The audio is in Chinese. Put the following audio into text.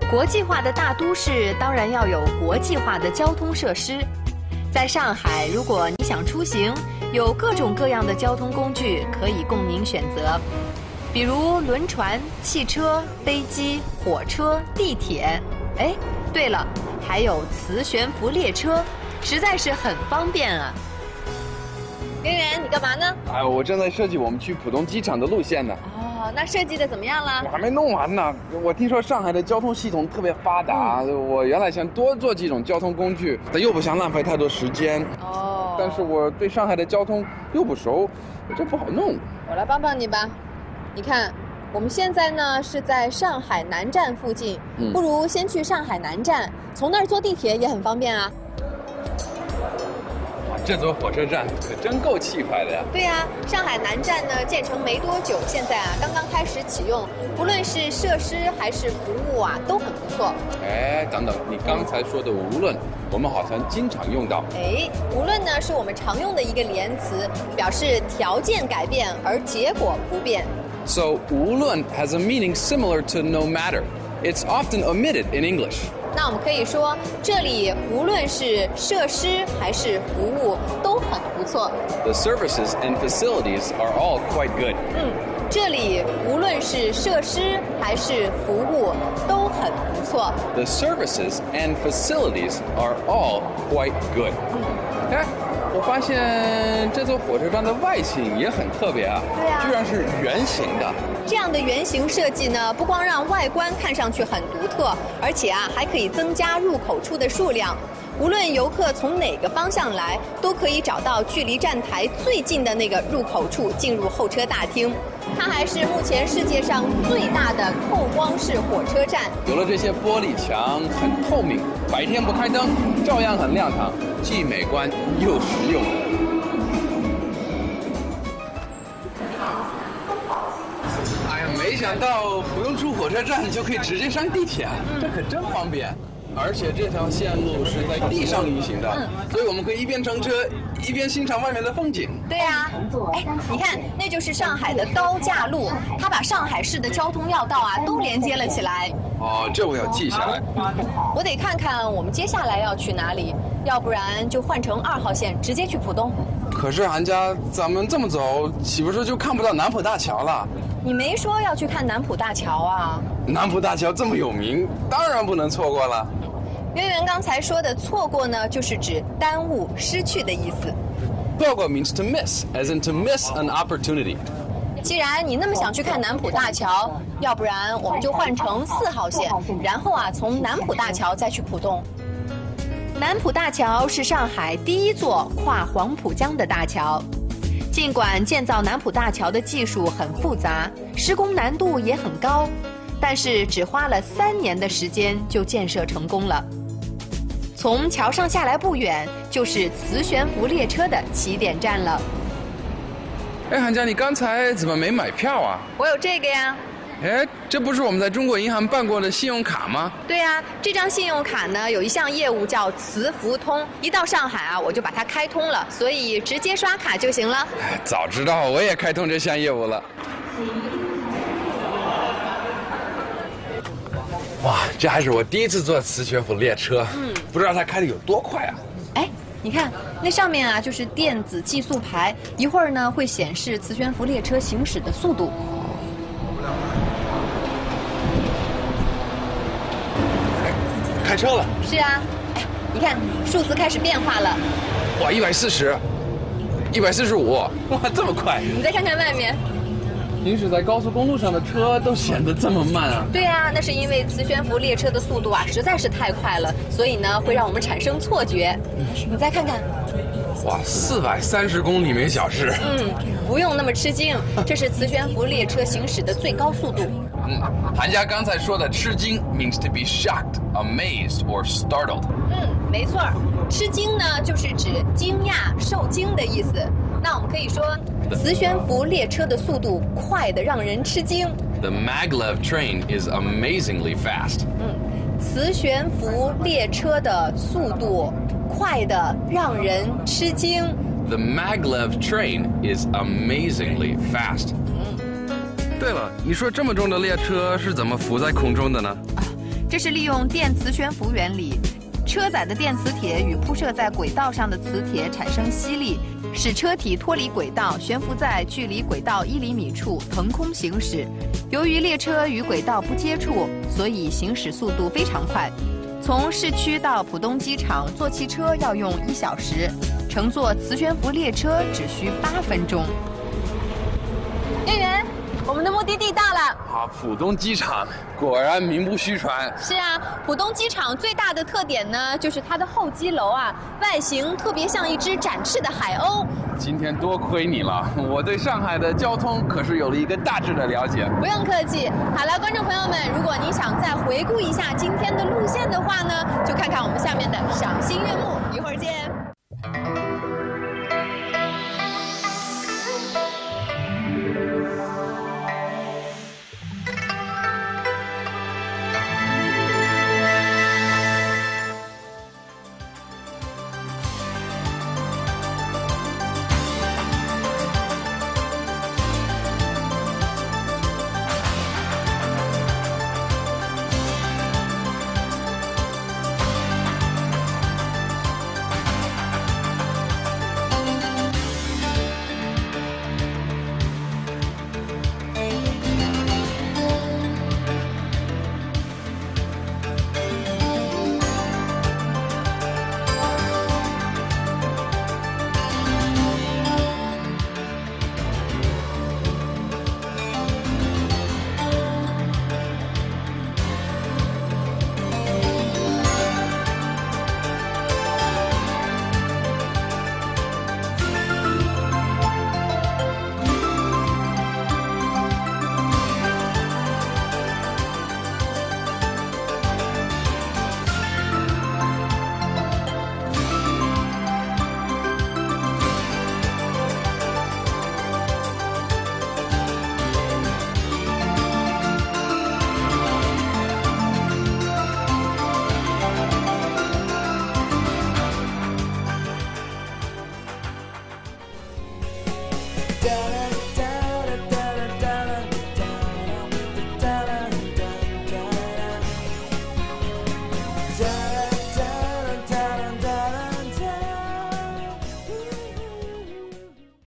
国际化的大都市当然要有国际化的交通设施。在上海，如果你想出行，有各种各样的交通工具可以供您选择，比如轮船、汽车、飞机、火车、地铁。哎，对了，还有磁悬浮列车，实在是很方便啊。圆圆，你干嘛呢？ 哎，我正在设计我们去浦东机场的路线呢。 哦，那设计的怎么样了？ 我还没弄完呢。我听说上海的交通系统特别发达，我原来想多坐几种交通工具，但又不想浪费太多时间。哦。但是我对上海的交通又不熟，这不好弄。 我来帮帮你吧。你看，我们现在呢是在上海南站附近，不如先去上海南站，从那儿坐地铁也很方便啊。 这座火车站可真够气派的呀！ 对呀，上海南站呢建成没多久，现在刚刚开始启用，不论是设施还是服务都很不错。 哎，等等，你刚才说的无论，我们好像经常用到。 哎，无论呢是我们常用的一个连词，表示条件改变而结果不变。 So 无论 has a meaning similar to no matter. It's often omitted in English. 那我们可以说，这里无论是设施还是服务都很不错。 The services and facilities are all quite good. 这里无论是设施还是服务都很不错。 The services and facilities are all quite good. 哎，我发现这座火车站的外形也很特别啊， 对啊， 居然是圆形的。 这样的圆形设计呢，不光让外观看上去很独特，而且还可以增加入口处的数量。无论游客从哪个方向来，都可以找到距离站台最近的那个入口处进入候车大厅。它还是目前世界上最大的透光式火车站。 有了这些玻璃墙，很透明，白天不开灯照样很亮堂，既美观又实用。没想到不用出火车站就可以直接上地铁，这可真方便。而且这条线路是在地上运行的，所以我们可以一边乘车一边欣赏外面的风景。 对呀，哎，你看，那就是上海的高架路，它把上海市的交通要道都连接了起来。 哦，这我要记下来。 我得看看我们接下来要去哪里，要不然就换成2号线直接去浦东。 可是韩家，咱们这么走，岂不是就看不到南浦大桥了？ 你没说要去看南浦大桥啊？ 南浦大桥这么有名，当然不能错过了。 圆圆刚才说的错过呢，就是指耽误、失去的意思。 错过 means to miss, as in to miss an opportunity. 既然你那么想去看南浦大桥，要不然我们就换成4号线，然后从南浦大桥再去浦东。南浦大桥是上海第一座跨黄浦江的大桥。尽管建造南浦大桥的技术很复杂，施工难度也很高，但是只花了3年的时间就建设成功了。从桥上下来不远，就是磁悬浮列车的起点站了。 哎，韩佳，你刚才怎么没买票啊？ 我有这个呀。 哎，这不是我们在中国银行办过的信用卡吗？ 对呀，这张信用卡呢有一项业务叫磁浮通，一到上海我就把它开通了，所以直接刷卡就行了。 早知道我也开通这项业务了。哇，这还是我第一次坐磁悬浮列车，不知道它开的有多快啊！ 哎，你看那上面就是电子计速牌，一会儿呢会显示磁悬浮列车行驶的速度。 开车了。 是啊，哎，你看数字开始变化了。 哇，140，145，哇，这么快！ 你再看看外面。 行驶在高速公路上的车都显得这么慢啊？ 对啊，那是因为磁悬浮列车的速度实在是太快了，所以呢会让我们产生错觉。你再看看。 哇，430公里每小时。 不用那么吃惊，这是磁悬浮列车行驶的最高速度。 韩佳刚才说的吃惊 means to be shocked, amazed, or startled. 没错，吃惊呢就是指惊讶、受惊的意思。那我们可以说，磁悬浮列车的速度快得让人吃惊。 The maglev train is amazingly fast. 磁悬浮列车的速度快得让人吃惊。 The maglev train is amazingly fast. 对了，你说这么重的列车是怎么浮在空中的呢？ 这是利用电磁悬浮原理，车载的电磁铁与铺设在轨道上的磁铁产生吸力，使车体脱离轨道，悬浮在距离轨道1厘米处腾空行驶。由于列车与轨道不接触，所以行驶速度非常快。从市区到浦东机场坐汽车要用1小时，乘坐磁悬浮列车只需8分钟。店员，我们的目的地到了。 啊，浦东机场果然名不虚传。 是啊，浦东机场最大的特点呢，就是它的候机楼啊，外形特别像一只展翅的海鸥。 今天多亏你了，我对上海的交通可是有了一个大致的了解。 不用客气。好了，观众朋友们，如果您想再回顾一下今天的路线的话呢，就看看我们下面的赏心悦目。